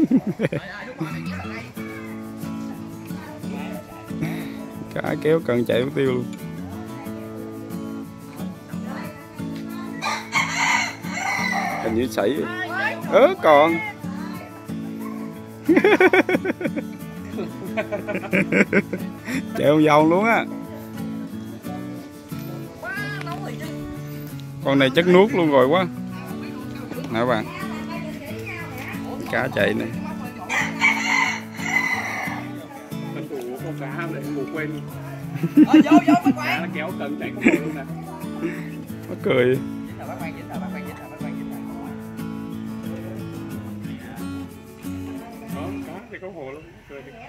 Cá kéo cần chạy mất tiêu luôn. Hình như sảy còn. Chạy vòng vòng luôn á. Con này chắc nuốt luôn rồi quá nè các bạn. Cá chạy này. Con cá để ngủ quên. Cá nó kéo cần chạy không luôn nè. Nó cười. Đó, cá thì có hồ luôn. Cười đi.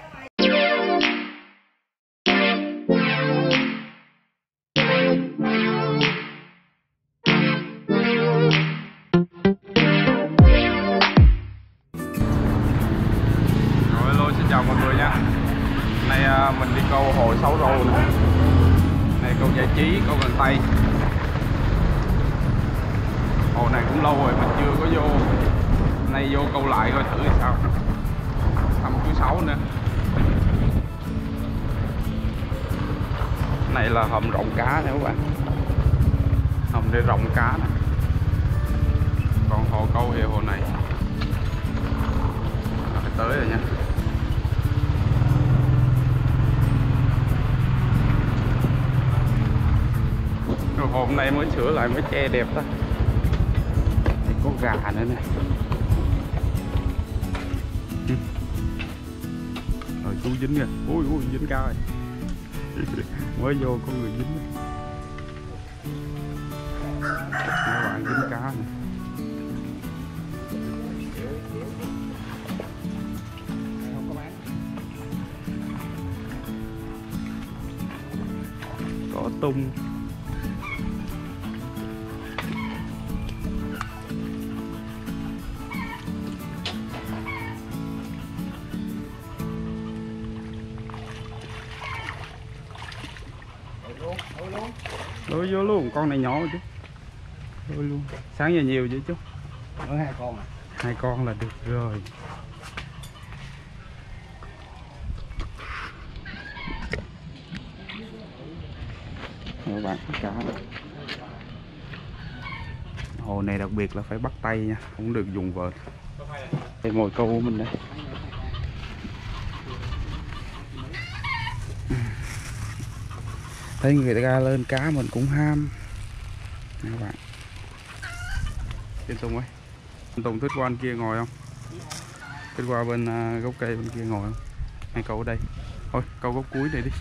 Chào mọi người nha. Nay mình đi câu hồ Sáu Rô nè. Này câu Giải Trí, câu Cần Tây. Hồ này cũng lâu rồi mình chưa có vô. Nay vô câu lại coi thử sao. Thăm chú Sáu nữa. Này là hầm rộng cá nè các bạn. Hầm để rộng cá nè. Còn hồ câu thì hồ này. Phải tới rồi nha. Hôm nay mới sửa lại mới che đẹp đó. Thì có gà nữa nè. Rồi chú dính kìa. Ui dính cá rồi. Mới vô có người dính. Các bạn dính cá nè. Có tung. Lôi vô luôn, con này nhỏ chứ. Lôi luôn. Sáng giờ nhiều chứ chú. Mới 2 con à? 2 con là được rồi. Các bạn cá. Hồ này đặc biệt là phải bắt tay nha, không được dùng vợt. Đây mồi câu của mình đây. Thấy người ta lên cá mình cũng ham nè các bạn. Trên Tùng ơi, anh Tùng thích qua anh kia ngồi không? Thích qua bên gốc cây bên kia ngồi không? Hay câu ở đây? Thôi câu gốc cuối này đi.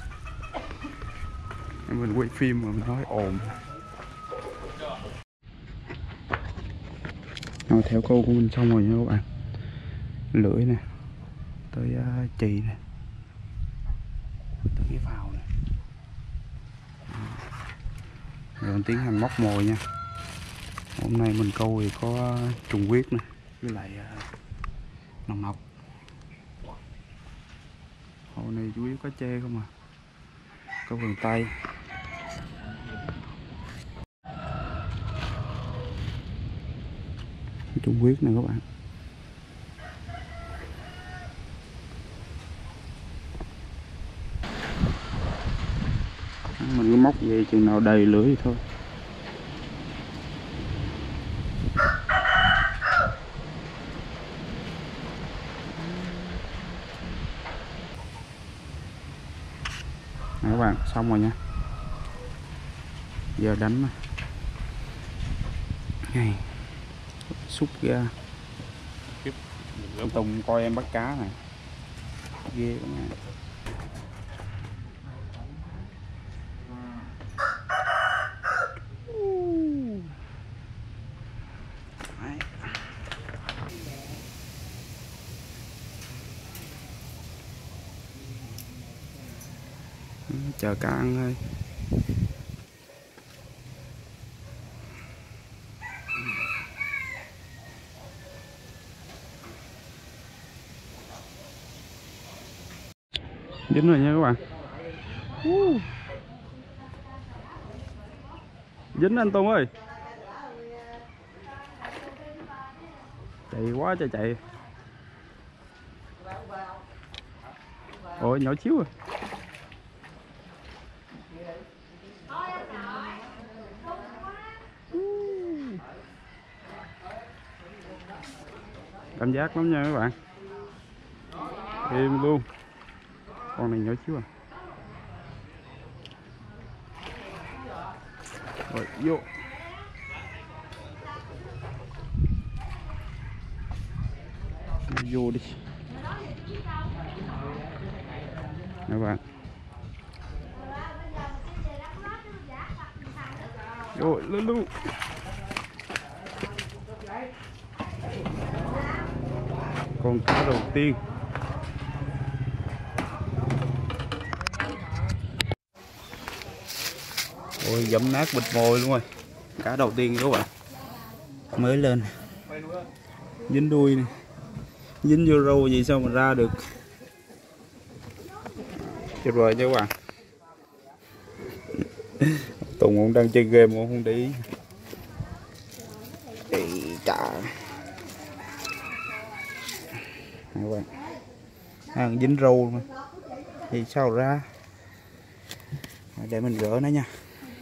Mình quay phim mà mình nói ồn. Rồi theo câu của mình xong rồi nha các bạn. Lưỡi nè, tới chì nè, tới cái phao nè. Rồi mình tiến hành móc mồi nha. Hôm nay mình câu thì có trùng huyết nè, với lại nòng nọc. Hồ này chủ yếu cá trê không à. Câu Cần Tây. Trùng huyết nè các bạn. Mình cứ móc về chừng nào đầy lưỡi thì thôi. Nè các bạn, xong rồi nha. Giờ đánh này. Xúc ra. Tùng coi em bắt cá nè. Ghê quá nha. Chờ cá ăn thôi. Dính rồi nha các bạn. Dính anh Tùng ơi. Chạy quá trời chạy. Ôi nhỏ xíu à. Cảm giác lắm nha các bạn. Êm luôn. Con này nhỏ xíu à. Rồi vô. Vô đi các bạn. Rồi lên luôn. Con cá đầu tiên. Ôi giẫm nát bịt mồi luôn rồi. Cá đầu tiên các bạn. Mới lên. Dính đuôi này. Dính vô râu gì sao mà ra được. Tuyệt vời chứ các bạn. Tùng cũng đang chơi game cũng không để ý. Chà. Các bạn. Hàng dính râu mà. Thì sao ra. Để mình gỡ nó nha.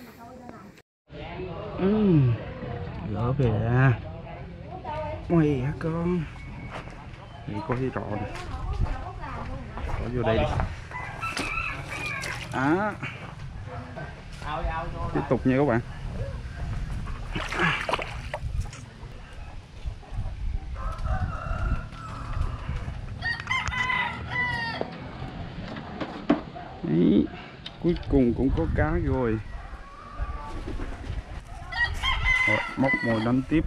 Gỡ về ra. Ôi hả con. Thì có cái trò này. Bỏ vô đây đi. Tiếp tục nha các bạn. Đấy, cuối cùng cũng có cá rồi. Rồi, móc mồi đánh tiếp.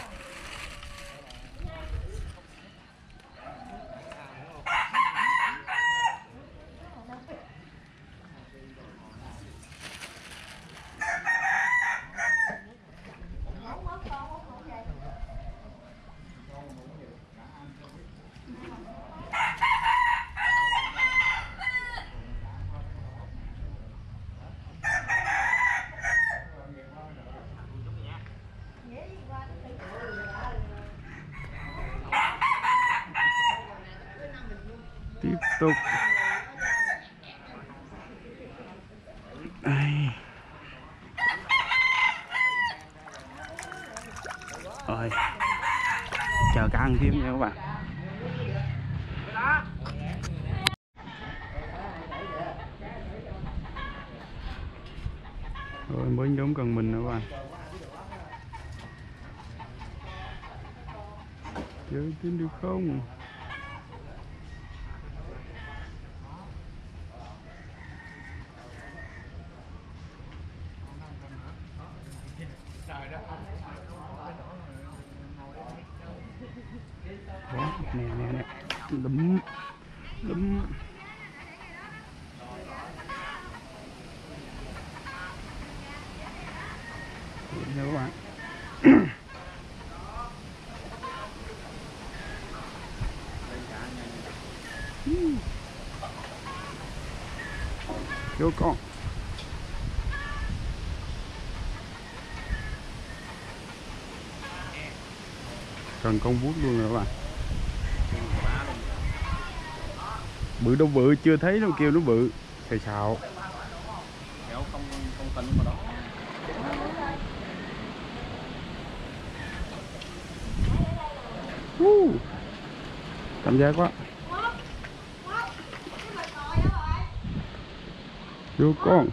Tiếp tục. Đây. Rồi. Chờ cá ăn tiếp nha các bạn. Rồi mới nhóm cần mình nữa các bạn. Chơi tin được không? Đó, nè lúm lúm. Nha các bạn. Vô con. Cần con vuốt luôn rồi các bạn. Bự đâu bự, chưa thấy đâu kêu nó bự. Xài xạo. Kéo không tính vào đó. Cảm giác quá. Vô con.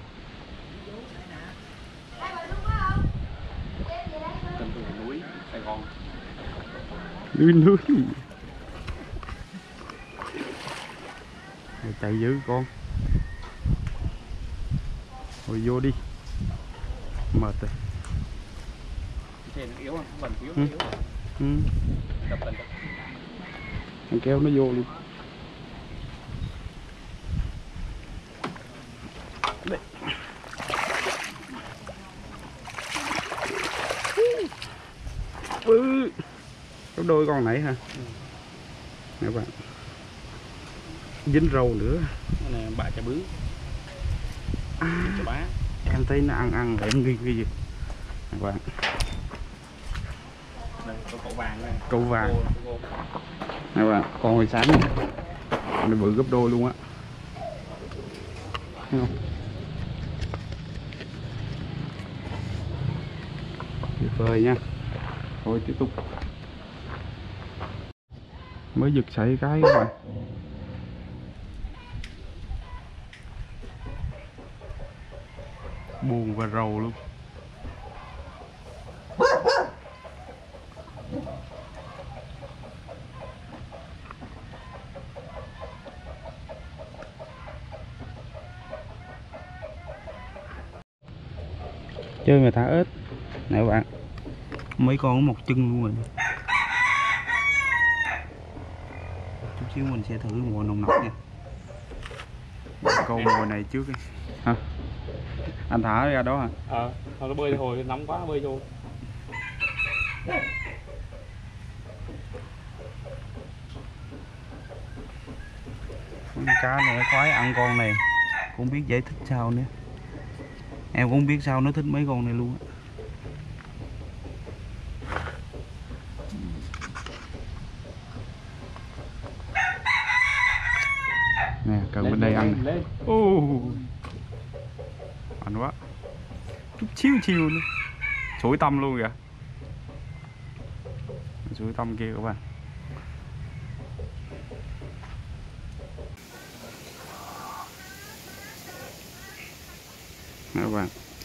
Cần từ núi Sài Gòn. Núi. Chạy dữ con. Rồi vô đi. Mệt rồi. Cái nó yếu không? Phần yếu nó yếu. Đập lên. Thằng kéo nó vô luôn. Đây. Có đôi con nãy hả? Nè bạn. Dính râu nữa. Cái này bạ chà bứ. Chà bá. Em thấy nó ăn lại em nghi gì. Nè bạn. Đây, có cậu vàng đây. Cậu vàng. Nè bạn, con hồi sáng. Con này bự gấp đôi luôn á. Thấy không? Tuyệt vời nha. Thôi tiếp tục. Mới giật sảy cái các bạn. Buồn và rầu luôn. Chơi mà thả ếch nè các bạn, mấy con có một chân luôn rồi. Chút xíu mình sẽ thử mồi nồng nọc nha. Câu mồi này trước đi hả? Anh thả ra đó hả? Thôi nó bơi hồi nóng quá nó bơi vô. Con cá này khoái ăn con này, cũng biết giải thích sao nữa. Em cũng biết sao nó thích mấy con này luôn á. Nè, cần bên đây ăn nè. Mạnh quá. Chút chiêu nữa. Sủi tâm luôn kìa. Sủi tâm kia các bạn. Nè các bạn.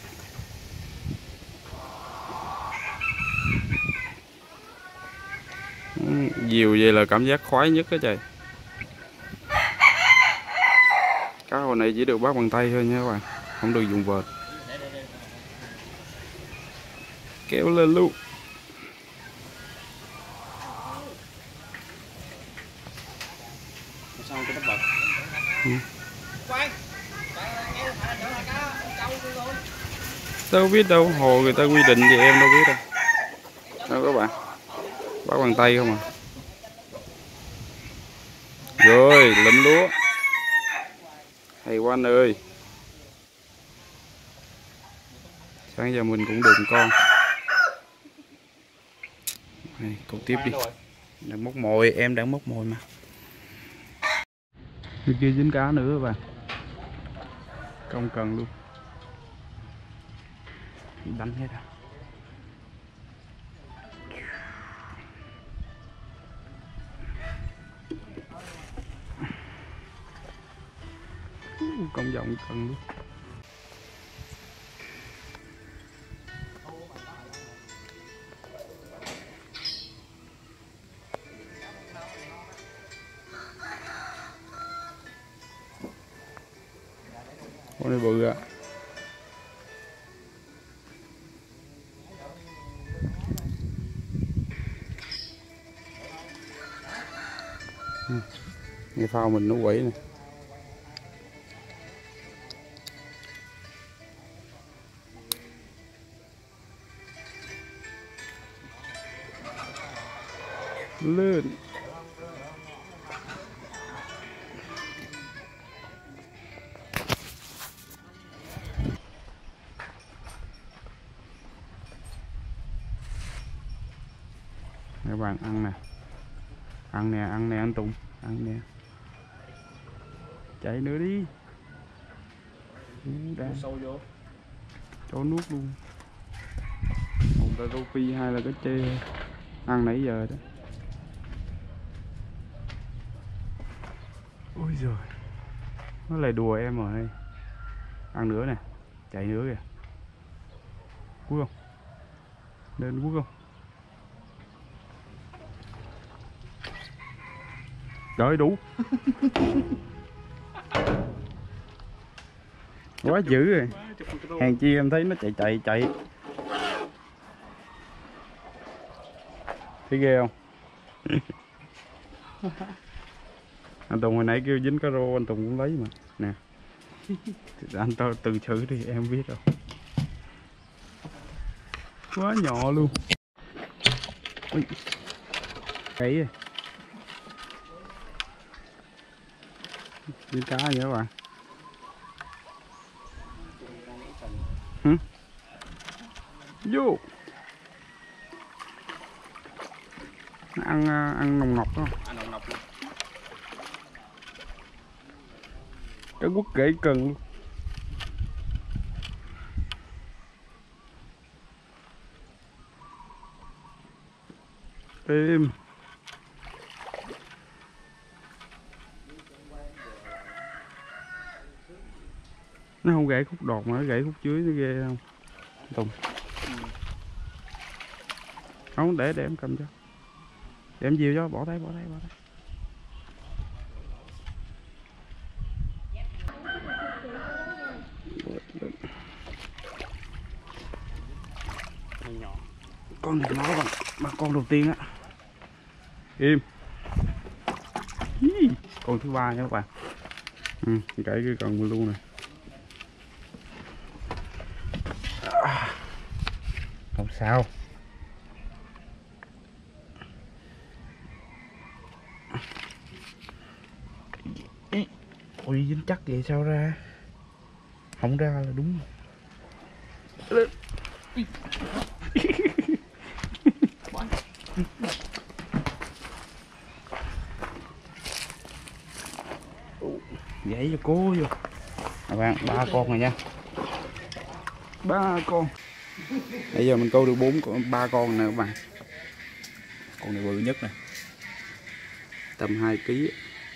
Diều vậy là cảm giác khoái nhất á trời. Cá hồi này chỉ được bắt bằng tay thôi nha các bạn, không được dùng vợt. Kéo lên luôn. Sao cái bật. Đâu biết đâu, hồ người ta quy định thì em đâu biết đâu. Đâu các bạn, bắt bằng tay không à. Rồi lụm lúa, hay quá anh ơi. Sáng giờ mình cũng được con. Này, câu tiếp đi. Đang móc mồi, em đang móc mồi mà. Bên kia dính cá nữa các bạn. Không cần luôn. Đánh hết rồi. Công giọng cần luôn. Con này bự à. Nghe phao mình nó quẩy nè. Lên. Các bạn ăn nè. Ăn nè, ăn nè anh Tùng. Ăn nè. Chạy nữa đi. Đang Sâu vô. cho nuốt luôn. Một là rô phi, hai là cái chê. Ăn nãy giờ đó. Ôi giời, nó lại đùa em rồi. Ăn nữa nè, chạy nữa kìa. Quất không? Lên quất không? Trời đủ. Quá dữ rồi. Hàng chi em thấy nó chạy. Thấy ghê không? Anh Tùng hồi nãy kêu dính cá rô, anh Tùng cũng lấy mà. Nè. Anh từ xử đi, em biết đâu. Quá nhỏ luôn. Ui. Cái rồi. Dính cá vậy các bạn. Hử? Vô. Ăn nồng nọc đó. Ăn nồng nọc luôn. Cái quất gãy cần luôn. Im. Nó không gãy khúc đọt mà nó gãy khúc dưới, nó ghê không Tùng? Không, để em cầm cho, để em dìu cho, bỏ tay. Con này nó bằng con đầu tiên á. Im. Con thứ ba nha các bạn. Gãy cái cần luôn này. Không sao. Ôi dính chắc vậy sao ra? Không ra là đúng. Vậy cho cố vô. Các bạn, 3 con rồi nha. 3 con. Bây giờ mình câu được 3 con nè các bạn. Con này bự nhất nè. Tầm 2 kg.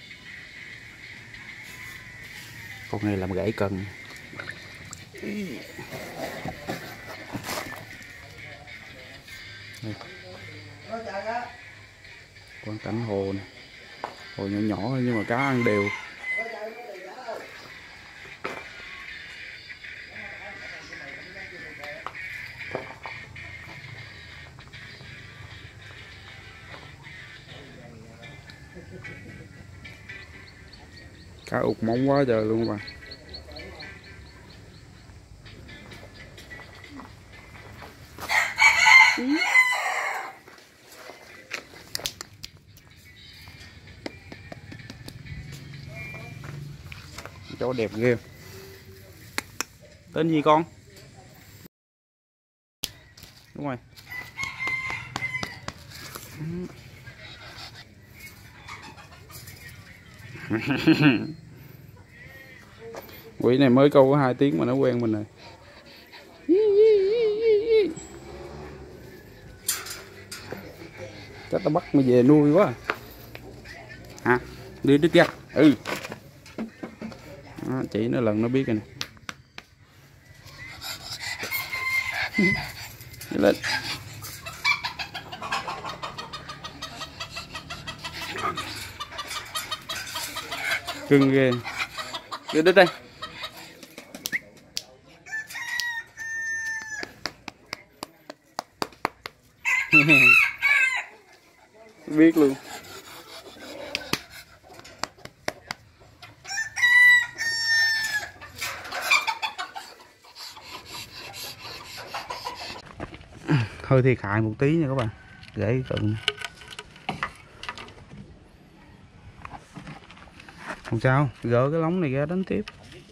Con này làm gãy cần. Đây. Con cảnh hồ nè. Hồ nhỏ nhỏ thôi nhưng mà cá ăn đều. Cá ụt móng quá trời luôn các bạn. Chó đẹp ghê. Tên gì con? Đúng rồi. Quỷ này mới câu có 2 tiếng mà nó quen mình rồi. Chắc tao bắt mày về nuôi quá. Hả? Đi đứt ra. Đó, chỉ nó lần nó biết rồi nè. Đi lên. Cưng ghê. Đi đứt đây. Biết luôn. Hơi thiệt hại một tí nha các bạn. Gãy cần. Không sao, gỡ cái lóng này ra đánh tiếp.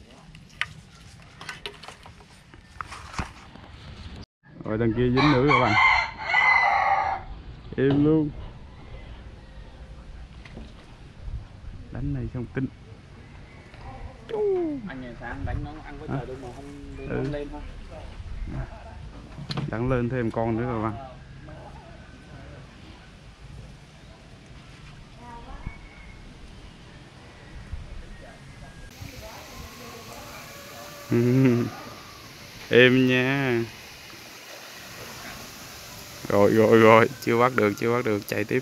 Rồi đằng kia dính nữa các bạn. Im luôn. Đánh này xong tinh. Anh ngày sáng đánh nó ăn có trời đâu mà không lên thôi. Đặng lên thêm con nữa các bạn. Êm nha. Rồi, chưa bắt được, chạy tiếp.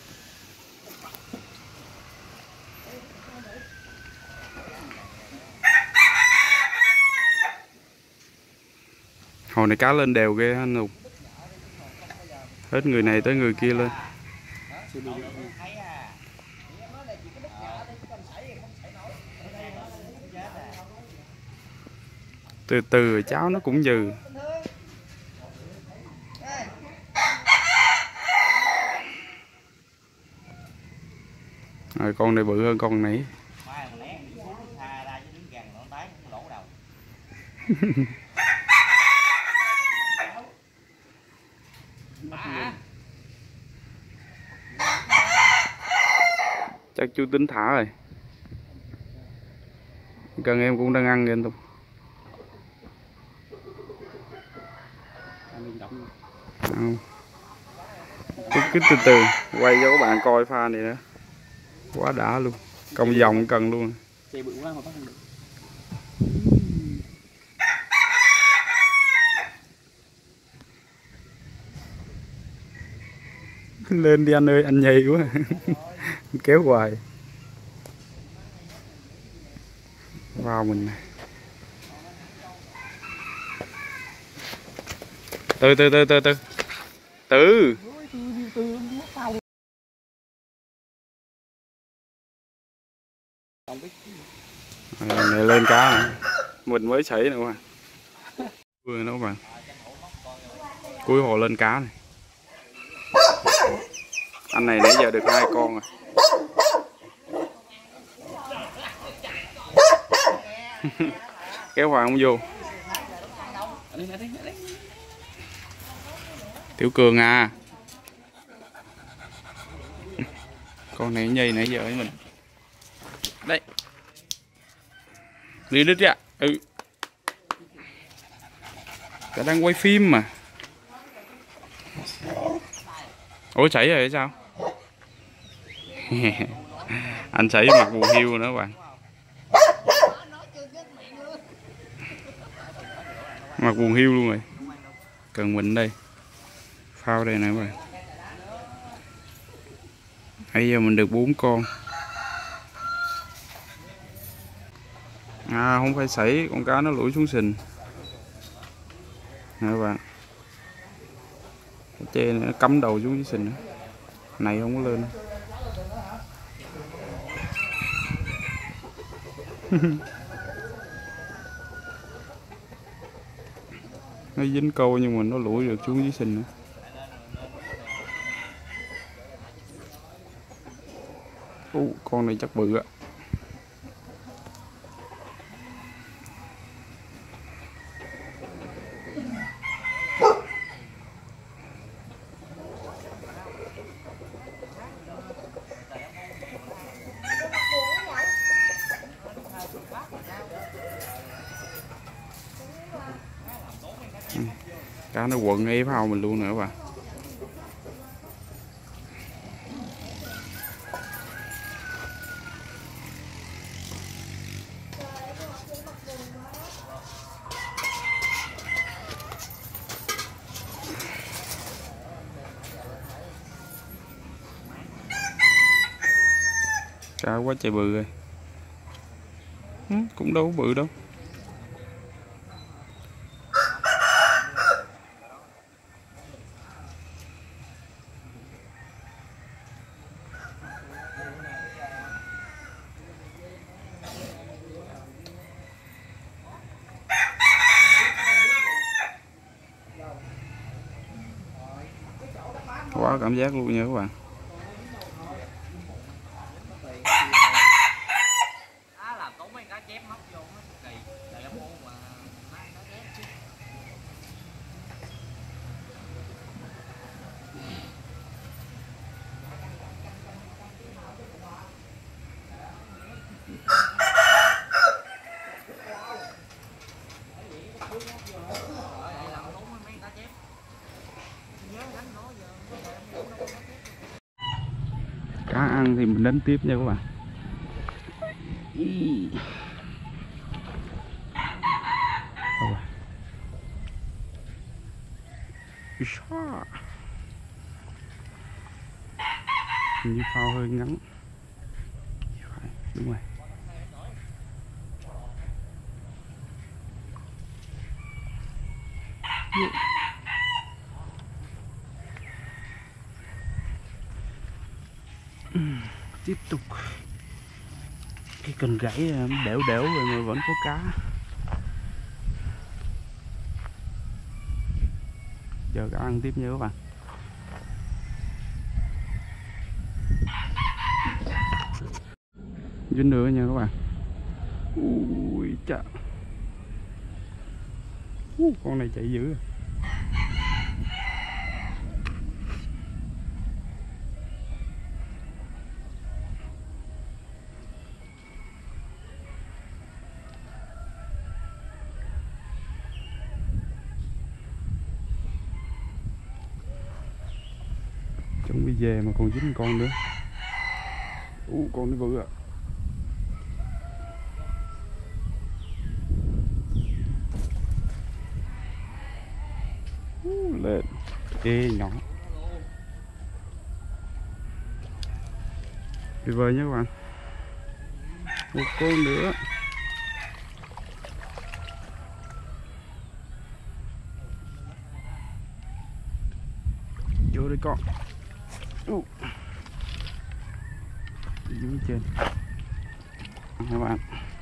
Hồi này cá lên đều ghê anh Lục. Hết người này tới người kia lên. Từ từ cháu nó cũng dừ. Rồi con này bự hơn con này. Chắc chú tính thả rồi. Cần em cũng đang ăn kìa anh Tùng. Không. Cứ từ từ quay cho các bạn coi pha này nữa. Quá đã luôn. Công vòng cần luôn. Xe bự quá mà bắt được. Lên đi anh ơi, anh nhây quá. Kéo hoài. Vào mình này. Từ. Này lên cá này. Mình mới xảy nữa mà. Vừa nữa các bạn. Cuối hồ lên cá này. Anh này nãy giờ được 2 con rồi. Kéo Hoàng không vô. Tiểu Cường à. Con này nhây nãy giờ với mình. Đây. Đi đít ra. Ừ. Ta đang quay phim mà. Ủa chảy rồi sao? Anh chảy mặt bù hiu nữa các bạn. Mặt buồn hiu luôn rồi. Cần mình đây. Phao đây nè các bạn. Bây giờ mình được 4 con. À không phải sảy, con cá nó lủi xuống sình. Nè các bạn. Cái tre này nó cắm đầu xuống dưới sình nữa. Này không có lên. Nó dính câu nhưng mà nó lủi được xuống dưới sình nữa. Con này chắc bự ạ. Cá nó quận ép hao mình luôn nữa các bạn. Cá quá trời bự rồi. Cũng đâu có bự đâu. Quá cảm giác luôn nha các bạn. Cá ăn thì mình đánh tiếp nha các bạn. Hình như phao hơi ngắn. Đúng rồi. Tiếp tục. Cái cần gãy đẻo đẻo rồi mà vẫn có cá. Giờ cá ăn tiếp nha các bạn. Dính nữa nha các bạn. Ui chà. Con này chạy dữ. Chuẩn bị về mà còn dính con nữa. Con nó bự ạ. Lên. Ê nhỏ. Tuyệt vời nhé các bạn. Một con nữa. Vô đây con. Dưới trên các bạn,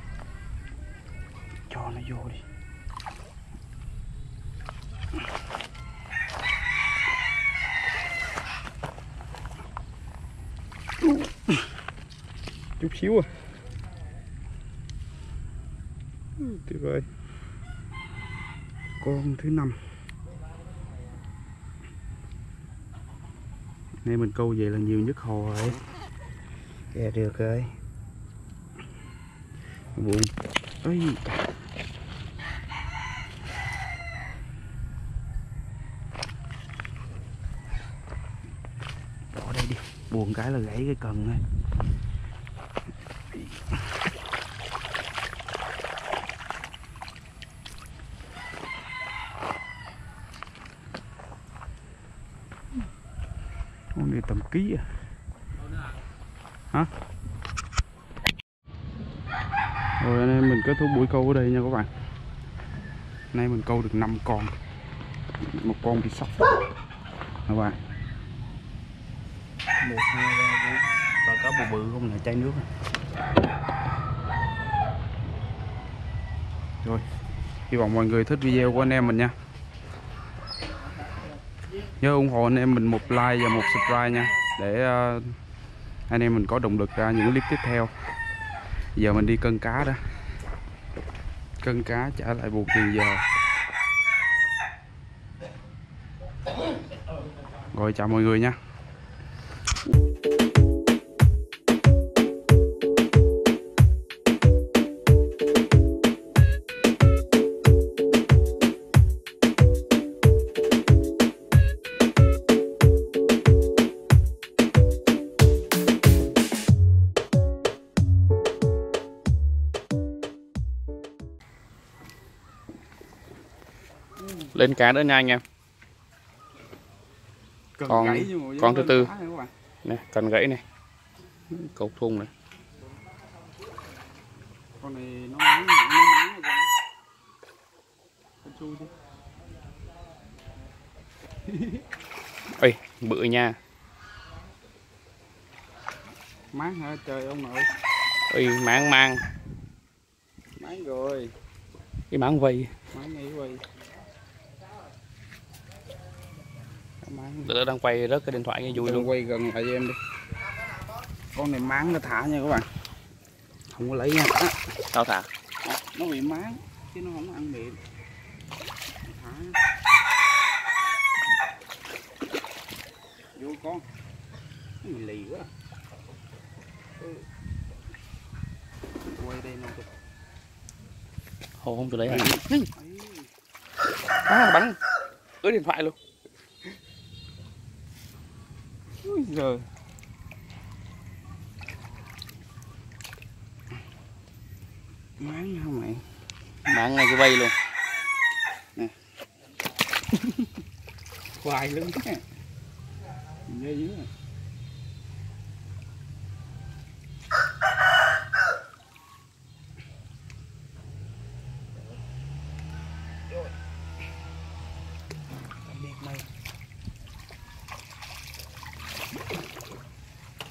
cho nó vô đi. Chút xíu à. Tuyệt vời. Con thứ 5. Nay mình câu về là nhiều nhất hồ rồi. Dạ được rồi. Buồn. Ây. Bỏ đây đi. Buồn cái là gãy cái cần này. Con này tầm ký à. Hả? Rồi anh em mình kết thúc buổi câu ở đây nha các bạn. Nay mình câu được 5 con. Một con bị sốc các bạn. 1, 2, 3, 4. Và có bự bự không là chai nước. Rồi, hy vọng mọi người thích video của anh em mình nha. Nhớ ủng hộ anh em mình một like và một subscribe nha, để anh em mình có động lực ra những clip tiếp theo. Giờ mình đi cân cá đó. Cân cá trả lại buộc tiền giờ. Rồi chào mọi người nha. Lên cá nữa nha anh em. Con thứ 4 nè, cần gãy này, cột thun này. Con này nó máng rồi. Ê, bự nha. Máng hả trời ông nội. Ê, mang rồi. Cái máng vây. Máng ngay vây. Tụi đang quay rớt cái điện thoại nghe vui luôn. Quay gần lại cho em đi. Con này máng nó thả nha các bạn. Không có lấy nha. Sao thả? Nó bị máng chứ nó không ăn miệng. Thả. Vô con. Nó lì quá. Quay đây nè. Hồ không tụi lấy bắn ướt điện thoại luôn. Ui giời. Máng không mày. Máng ngay cái vây luôn. Nè. Khoai lưng nè. Ghê dữ.